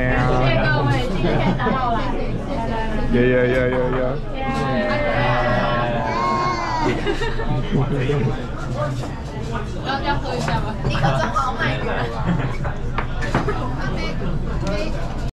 谢谢各位，今天打扰了， 有。 要喝一下吗？ 你可真好卖鱼。